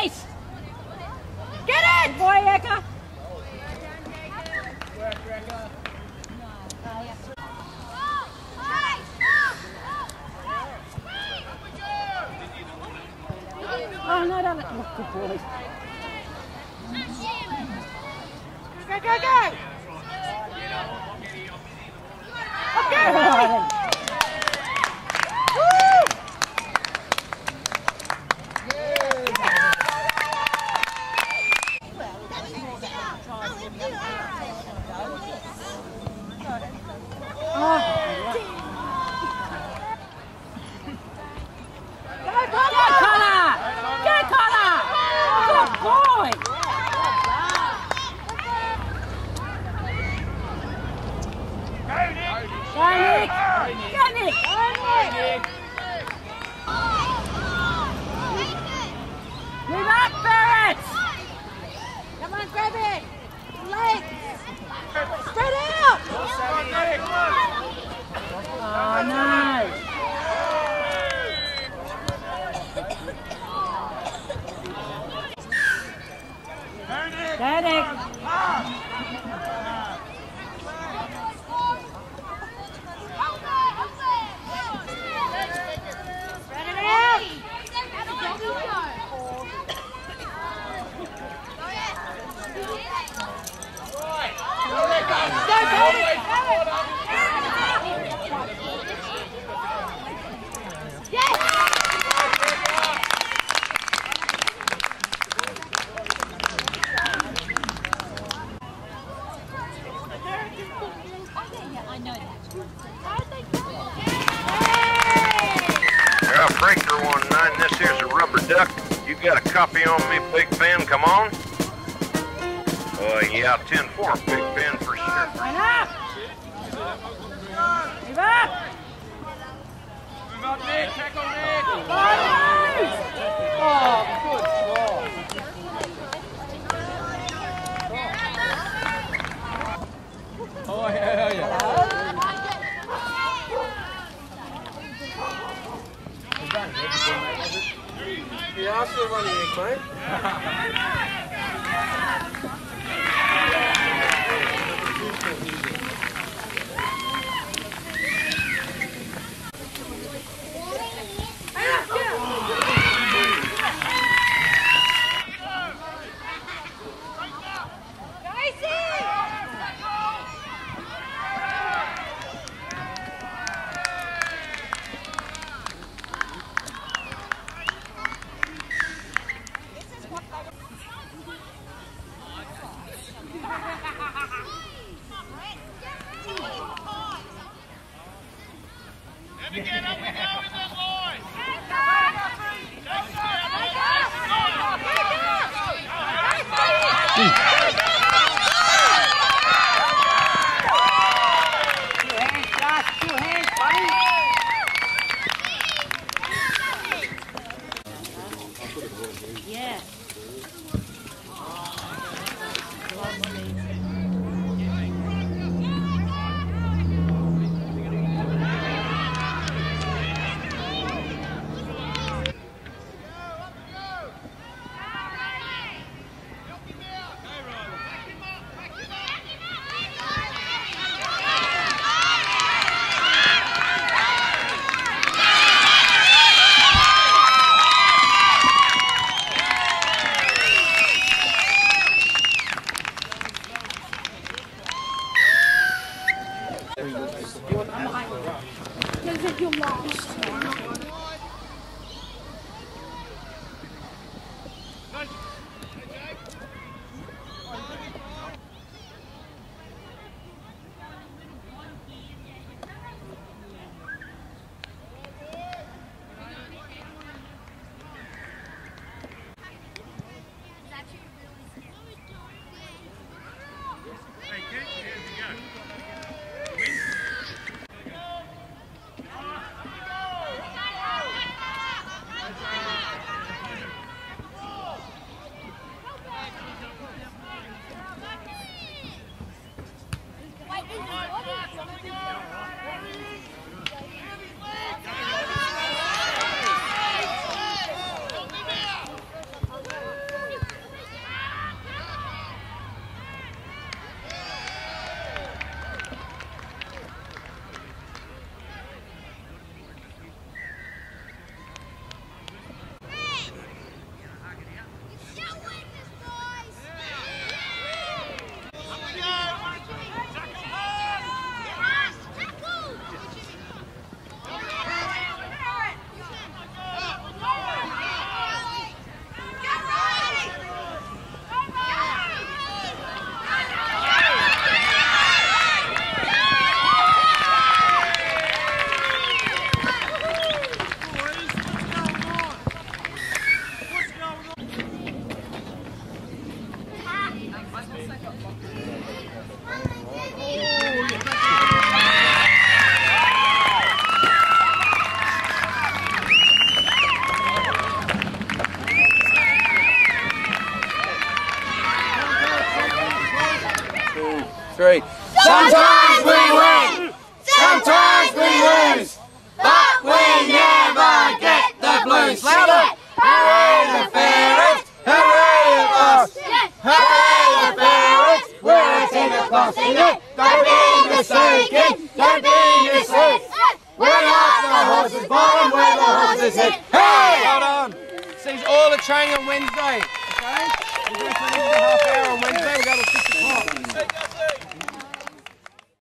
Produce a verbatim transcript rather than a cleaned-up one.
Nice! Get it! Good boy, Eka! Oh, no, no, no. Oh, good boy. Go, go, go! Okay, right. Woo! Oh. Get Connor! Get Connor! Good boy! Go, Nick! Go, Nick! Move up, Barrett! Come on, grab it! Legs! Spread out! Oh, no! Derek! Spread it out! Yeah, Breaker one nine, this here's a rubber duck. You got a copy on me, Big Ben, come on. Uh, yeah, ten four, Big Ben for sure. Line up! Move up! Move up, Nick, tackle Nick! Oh, good ball. Oh, yeah, yeah. Yeah, I'm still running it, mate. You lost. Three. Sometimes we win, sometimes we lose, but we never get the blues. Louder! Hooray the Ferrets! Hooray the Boss! Hooray the Ferrets! We're a team of boss. Sing it! Don't be mistaken! Don't be misled! We're not the horse's bottom, we're the horse's head.